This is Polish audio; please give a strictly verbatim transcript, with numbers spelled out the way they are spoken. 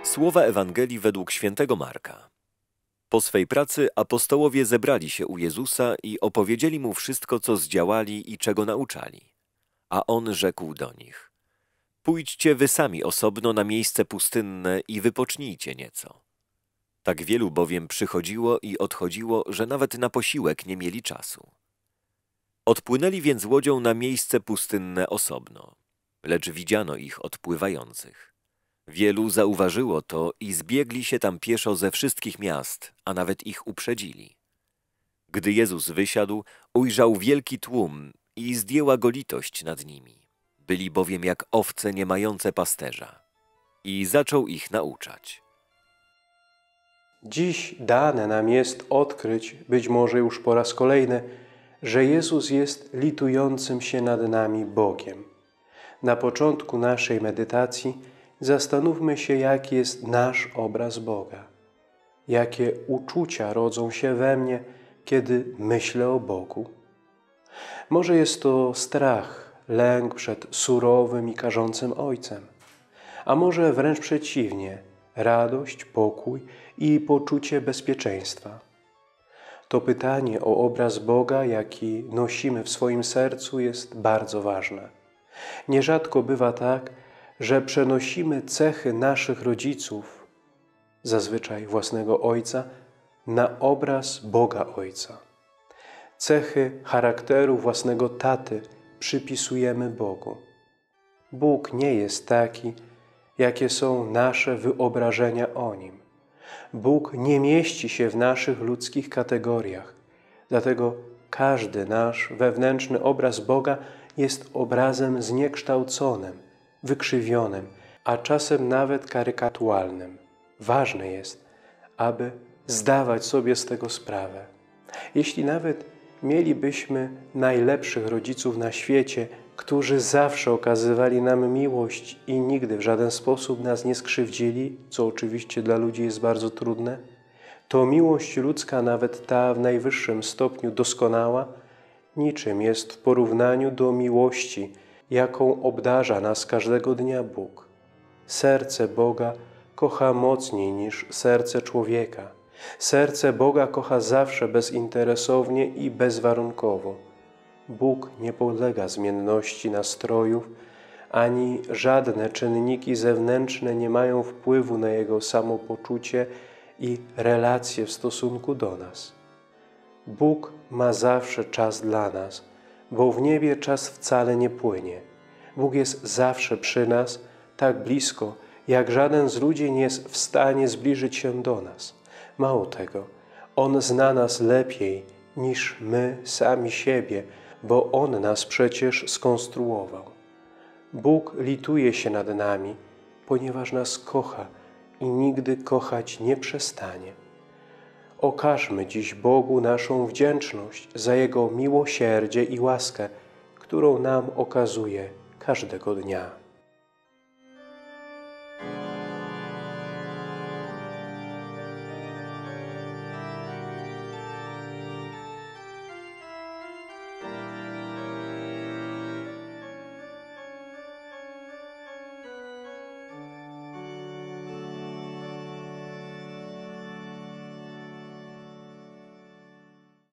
Słowa Ewangelii według świętego Marka. Po swej pracy apostołowie zebrali się u Jezusa i opowiedzieli Mu wszystko, co zdziałali i czego nauczali. A On rzekł do nich: Pójdźcie wy sami osobno na miejsce pustynne i wypocznijcie nieco. Tak wielu bowiem przychodziło i odchodziło, że nawet na posiłek nie mieli czasu. Odpłynęli więc łodzią na miejsce pustynne osobno, lecz widziano ich odpływających. Wielu zauważyło to i zbiegli się tam pieszo ze wszystkich miast, a nawet ich uprzedzili. Gdy Jezus wysiadł, ujrzał wielki tłum i zdjęła go litość nad nimi. Byli bowiem jak owce nie mające pasterza. I zaczął ich nauczać. Dziś dane nam jest odkryć, być może już po raz kolejny, że Jezus jest litującym się nad nami Bogiem. Na początku naszej medytacji zastanówmy się, jaki jest nasz obraz Boga. Jakie uczucia rodzą się we mnie, kiedy myślę o Bogu. Może jest to strach, lęk przed surowym i karzącym Ojcem. A może wręcz przeciwnie, radość, pokój i poczucie bezpieczeństwa. To pytanie o obraz Boga, jaki nosimy w swoim sercu, jest bardzo ważne. Nierzadko bywa tak, że przenosimy cechy naszych rodziców, zazwyczaj własnego ojca, na obraz Boga Ojca. Cechy charakteru własnego taty przypisujemy Bogu. Bóg nie jest taki, jakie są nasze wyobrażenia o Nim. Bóg nie mieści się w naszych ludzkich kategoriach, dlatego każdy nasz wewnętrzny obraz Boga jest obrazem zniekształconym, wykrzywionym, a czasem nawet karykaturalnym. Ważne jest, aby zdawać sobie z tego sprawę. Jeśli nawet mielibyśmy najlepszych rodziców na świecie, którzy zawsze okazywali nam miłość i nigdy w żaden sposób nas nie skrzywdzili, co oczywiście dla ludzi jest bardzo trudne, to miłość ludzka, nawet ta w najwyższym stopniu doskonała, niczym jest w porównaniu do miłości, jaką obdarza nas każdego dnia Bóg. Serce Boga kocha mocniej niż serce człowieka. Serce Boga kocha zawsze bezinteresownie i bezwarunkowo. Bóg nie podlega zmienności nastrojów, ani żadne czynniki zewnętrzne nie mają wpływu na Jego samopoczucie i relacje w stosunku do nas. Bóg ma zawsze czas dla nas, bo w niebie czas wcale nie płynie. Bóg jest zawsze przy nas, tak blisko, jak żaden z ludzi nie jest w stanie zbliżyć się do nas. Mało tego, On zna nas lepiej niż my sami siebie, bo On nas przecież skonstruował. Bóg lituje się nad nami, ponieważ nas kocha i nigdy kochać nie przestanie. Okażmy dziś Bogu naszą wdzięczność za Jego miłosierdzie i łaskę, którą nam okazuje każdego dnia.